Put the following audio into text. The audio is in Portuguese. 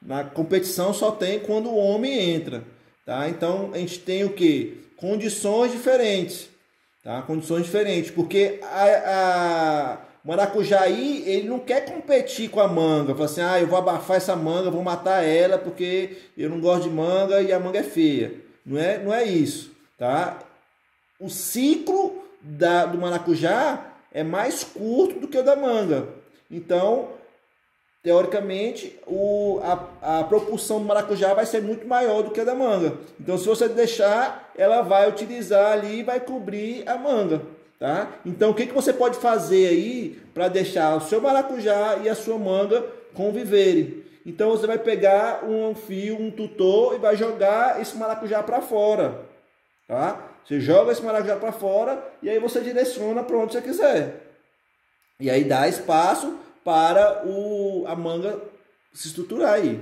Na competição só tem quando o homem entra, tá? Então a gente tem o quê? Condições diferentes, tá? Condições diferentes, porque o Maracujaí, ele não quer competir com a manga, fala assim, eu vou abafar essa manga, vou matar ela porque eu não gosto de manga e a manga é feia. Não é isso, tá? O ciclo do maracujá é mais curto do que o da manga. Então, teoricamente, a propulsão do maracujá vai ser muito maior do que a da manga. Então, se você deixar, ela vai utilizar ali e vai cobrir a manga. Tá? Então, o que você pode fazer aí para deixar o seu maracujá e a sua manga conviverem? Então, você vai pegar um fio, um tutor e vai jogar esse maracujá para fora. Tá? Você joga esse maracujá para fora e aí você direciona para onde você quiser. E aí dá espaço para a manga se estruturar aí.